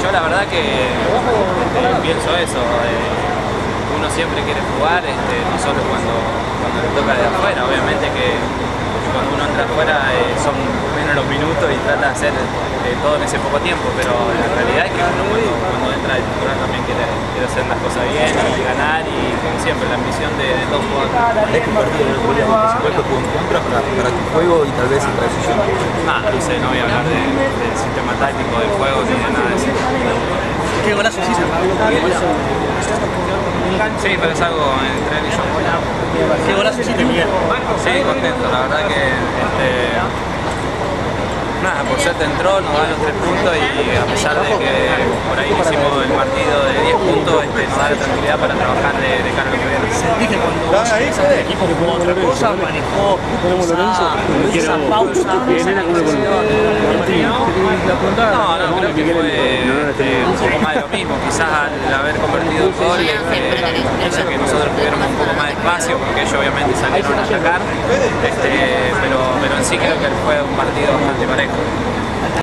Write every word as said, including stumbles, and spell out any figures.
yo la verdad que eh, pienso eso, eh, uno siempre quiere jugar, este, no solo cuando, cuando le toca de afuera, obviamente que cuando uno entra afuera eh, son menos los minutos y trata de hacer eh, todo en ese poco tiempo, pero la realidad es que uno cuando, cuando entra al titular también quiere, quiere hacer las cosas bien y ganar, y como siempre la ambición de, de todos jugadores. ¿Es que un partido en el Julián, por supuesto, tuvo en contra para, para tu juego y tal vez en transición? Ah, no sé, no voy a hablar de, del sistema táctico del juego ni de nada de eso. ¿Qué golazo hiciste? Sí, pero es algo entre él y yo. ¿Qué golazo hiciste, Miguel? Sí, contento, la verdad que este, nada, por suerte entró, nos da los tres puntos y a pesar de que por ahí hicimos el partido de diez puntos, este, nos da la tranquilidad para trabajar de, de cara a lo que viene. Sentí que cuando vos empezaste el equipo jugó otra cosa, manejó esa, esa pausa, esa negociación. No, no, creo que fue este, un poco más de lo mismo, quizás al haber convertido el gol, este, hizo que nosotros tuviéramos un poco más de espacio, porque ellos obviamente salieron a atacar, este, pero, pero en sí creo que fue un partido bastante parejo.